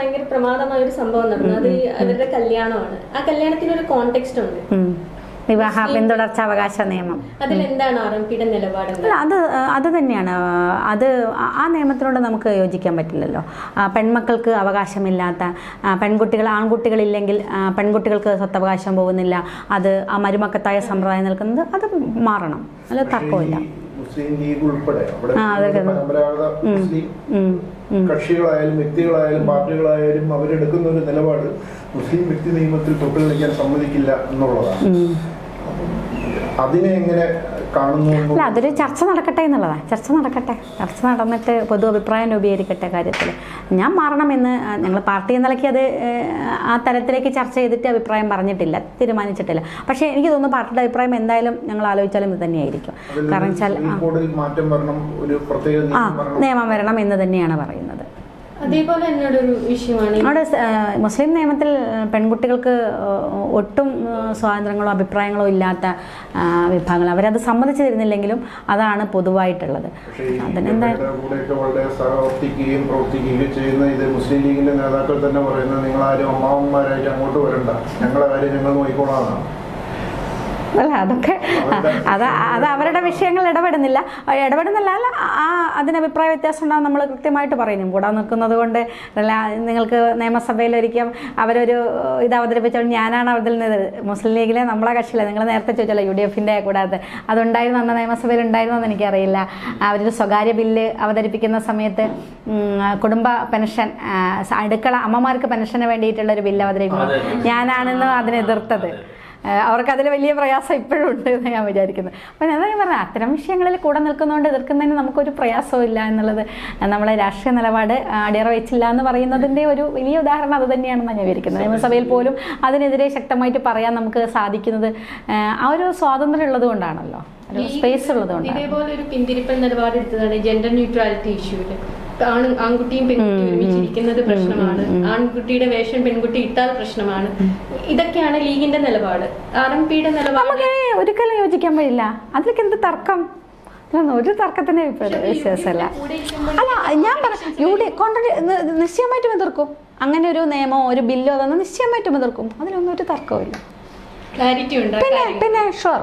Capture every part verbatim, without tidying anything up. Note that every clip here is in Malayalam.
ഭയങ്കര പ്രമാദമായ ഒരു സംഭവം നടന്നു. അത് അവരുടെ കല്യാണമാണ്. ആ കല്യാണത്തിന് ഒരു കോണ്ടെക്സ്റ്റ് ഉണ്ട്, വിവാഹ പിന്തുടർച്ച അവകാശ നിയമം. അതിലെന്താണ് ആർ എം പിയുടെ നിലപാട്? അത് അത് തന്നെയാണ്. അത് ആ നിയമത്തിനോട് നമുക്ക് യോജിക്കാൻ പറ്റില്ലല്ലോ. പെൺമക്കൾക്ക് അവകാശമില്ലാത്ത പെൺകുട്ടികൾ, ആൺകുട്ടികളില്ലെങ്കിൽ പെൺകുട്ടികൾക്ക് സ്വത്തവകാശം പോകുന്നില്ല, അത് ആ മരുമക്കത്തായ സമ്പ്രദായം നിൽക്കുന്നത്, അത് മാറണം. അല്ല, തർക്കമില്ല. മുസ്ലിം ലീഗ് ഉൾപ്പെടെ പരമ്പരാഗത മുസ്ലിം കക്ഷികളായാലും വ്യക്തികളായാലും പാർട്ടികളായാലും അവരെടുക്കുന്ന ഒരു നിലപാട് മുസ്ലിം വ്യക്തി നിയമത്തിൽ തൊട്ടുകളിക്കാൻ സമ്മതിക്കില്ല എന്നുള്ളതാണ്. അതിനെ എങ്ങനെ കാണുന്നു? അല്ല, അതൊരു ചർച്ച നടക്കട്ടെ എന്നുള്ളതാണ്. ചർച്ച നടക്കട്ടെ, ചർച്ച നടന്നിട്ട് പൊതു അഭിപ്രായം രൂപീകരിക്കട്ടെ കാര്യത്തിൽ. ഞാൻ മാറണമെന്ന് ഞങ്ങൾ പാർട്ടി നിലയ്ക്ക് അത് ആ തരത്തിലേക്ക് ചർച്ച ചെയ്തിട്ട് അഭിപ്രായം പറഞ്ഞിട്ടില്ല, തീരുമാനിച്ചിട്ടില്ല. പക്ഷേ എനിക്ക് തോന്നുന്നു പാർട്ടിയുടെ അഭിപ്രായം എന്തായാലും ഞങ്ങൾ ആലോചിച്ചാലും ഇത് തന്നെയായിരിക്കും. കാരണം വെച്ചാൽ ആ നിയമം വരണം എന്ന് തന്നെയാണ് പറയുന്നത്. അതേപോലെ എന്നോടൊരു വിഷയമാണ്, അവിടെ മുസ്ലിം നിയമത്തിൽ പെൺകുട്ടികൾക്ക് ഒട്ടും സ്വാതന്ത്ര്യങ്ങളോ അഭിപ്രായങ്ങളോ ഇല്ലാത്ത വിഭാഗങ്ങൾ, അവരത് സമ്മതിച്ചു തരുന്നില്ലെങ്കിലും അതാണ് പൊതുവായിട്ടുള്ളത്. അതിനെന്താ പ്രവർത്തിക്കുകയും പ്രവർത്തിക്കുകയും ചെയ്യുന്ന ഇത് മുസ്ലിം ലീഗിന്റെ നേതാക്കൾ തന്നെ പറയുന്നത്, നിങ്ങൾ ആരും അമ്മാവന്മാരായിട്ട് അങ്ങോട്ട് വരണ്ട, ഞങ്ങളെ കാര്യം ഞങ്ങൾ നോക്കിക്കോളാം. അല്ല, അതൊക്കെ അത് അത് അവരുടെ വിഷയങ്ങൾ ഇടപെടുന്നില്ല ഇടപെടുന്നില്ല അല്ല ആ അതിന് അഭിപ്രായ വ്യത്യാസം ഉണ്ടാകും. നമ്മൾ കൃത്യമായിട്ട് പറയുന്നു. കൂടെ നിൽക്കുന്നത് കൊണ്ട് നിങ്ങൾക്ക് നിയമസഭയിൽ ഒരിക്കലും അവരൊരു ഇത് അവതരിപ്പിച്ചാൽ ഞാനാണ് അവതരിക്കുന്നത്. മുസ്ലിം ലീഗിലെ നമ്മളെ കക്ഷിയില്ല. നിങ്ങൾ നേരത്തെ ചോദിച്ചല്ലോ യു ഡി എഫിൻ്റെ കൂടാതെ അതുണ്ടായിരുന്നു, അന്ന് നിയമസഭയിൽ ഉണ്ടായിരുന്നു എന്ന് എനിക്കറിയില്ല. അവരൊരു സ്വകാര്യ ബില്ല് അവതരിപ്പിക്കുന്ന സമയത്ത് കുടുംബ പെൻഷൻ, അടുക്കള അമ്മമാർക്ക് പെൻഷന് വേണ്ടിയിട്ടുള്ള ഒരു ബില്ല് അവതരിപ്പിക്കുന്നത് ഞാനാണെന്ന് അതിനെ എതിർത്തത്. അവർക്ക് അതിൽ വലിയ പ്രയാസം ഇപ്പോഴും ഉണ്ട് എന്ന് ഞാൻ വിചാരിക്കുന്നത്. അപ്പം ഞാൻ പറഞ്ഞത് അത്തരം വിഷയങ്ങളിൽ കൂടെ നിൽക്കുന്നതുകൊണ്ട് എതിർക്കുന്നതിന് നമുക്കൊരു പ്രയാസവും ഇല്ല എന്നുള്ളത് നമ്മളെ രാഷ്ട്രീയ നിലപാട് അടിയറ വെച്ചില്ല എന്ന് പറയുന്നതിൻ്റെ ഒരു വലിയ ഉദാഹരണം അത് തന്നെയാണെന്ന് ഞാൻ വിചാരിക്കുന്നത്. നിയമസഭയിൽ പോലും അതിനെതിരെ ശക്തമായിട്ട് പറയാൻ നമുക്ക് സാധിക്കുന്നത് ആ ഒരു സ്വാതന്ത്ര്യം ഉള്ളത് കൊണ്ടാണല്ലോ, ഒരു സ്പേസ് ഉള്ളത് കൊണ്ടാണ്. ഇതേപോലെ ഒരു പിന്തിരിപ്പൻ നിലപാടെടുത്തതാണ് ജെൻഡർ ന്യൂട്രാലിറ്റി ഇഷ്യൂല്. ആണ് ആൺകുട്ടിയും പെൺകുട്ടിയും ഒരുമിച്ചിരിക്കുന്നത് പ്രശ്നമാണ്, ആൺകുട്ടിയുടെ വേഷം പെൺകുട്ടി ഇട്ടാൽ പ്രശ്നമാണ്. ഇതൊക്കെയാണ് ലീഗിന്റെ നിലപാട്. ആർ എം പിയുടെ നിലപാട് നമുക്ക് ഒരിക്കലും യോജിക്കാൻ കഴിയില്ല. അതിലേക്ക് എന്ത് തർക്കം? ഒരു തർക്കത്തിന് വിശ്വാസമല്ല. അല്ല, ഞാൻ പറഞ്ഞു യു ഡി കോൺട്രാക്ട് നിശ്ചയമായിട്ടും എതിർക്കും. അങ്ങനെ ഒരു നിയമമോ ഒരു ബില്ലോ അതൊന്നും നിശ്ചയമായിട്ടും എതിർക്കും. അതിലൊന്നും ഒരു തർക്കമില്ല. ക്ലാരിറ്റി ഉണ്ട്. പിന്നെ പിന്നെ ഷുവർ.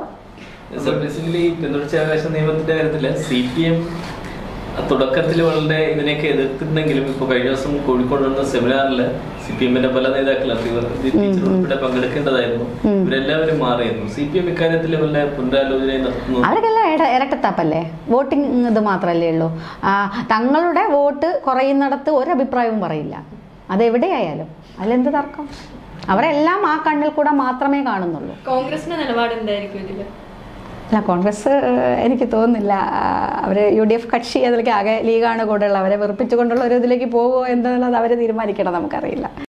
പിന്തുടർച്ചാവകാശ നിയമത്തിന്റെ കാര്യത്തില് സി പി എം തുടക്കത്തിൽ വളരെ ഇതിനെയൊക്കെ എതിർത്തിട്ടുണ്ടെങ്കിലും ഇപ്പൊ കഴിഞ്ഞ ദിവസം കോഴിക്കോട് നടന്ന സെമിനാറിൽ സി പി എമ്മിന്റെ പല നേതാക്കളും ഉൾപ്പെടെ പങ്കെടുക്കേണ്ടതായിരുന്നു. ഇവരെല്ലാവരും മാറിയിരുന്നു. സി പി എം ഇക്കാര്യത്തിൽ വല്ല പുനരാലോചന നടത്തുന്നു. അവർക്കെല്ലാം ഇരട്ടത്താപ്പല്ലേ, വോട്ടിംഗ് ഇത് മാത്രമല്ലേ ഉള്ളൂ. തങ്ങളുടെ വോട്ട് കുറയുന്നിടത്ത് ഒരഭിപ്രായവും പറയില്ല, അതെവിടെയായാലും. അതിലെന്ത് തർക്കം? അവരെല്ലാം ആ കണ്ണിൽ കൂടെ മാത്രമേ കാണുന്നുള്ളൂ. കോൺഗ്രസിന്റെ നിലപാട് എന്തായിരിക്കും ഇതില്? അല്ല, കോൺഗ്രസ് എനിക്ക് തോന്നുന്നില്ല അവർ യു ഡി എഫ് കക്ഷി അതിലേക്ക് ആകെ ലീഗാണ് കൂടെയുള്ളത്. അവരെ വെറുപ്പിച്ചുകൊണ്ടുള്ള ഒരു ഇതിലേക്ക് പോകുമോ എന്നുള്ളത് അവർ തീരുമാനിക്കണം, നമുക്കറിയില്ല.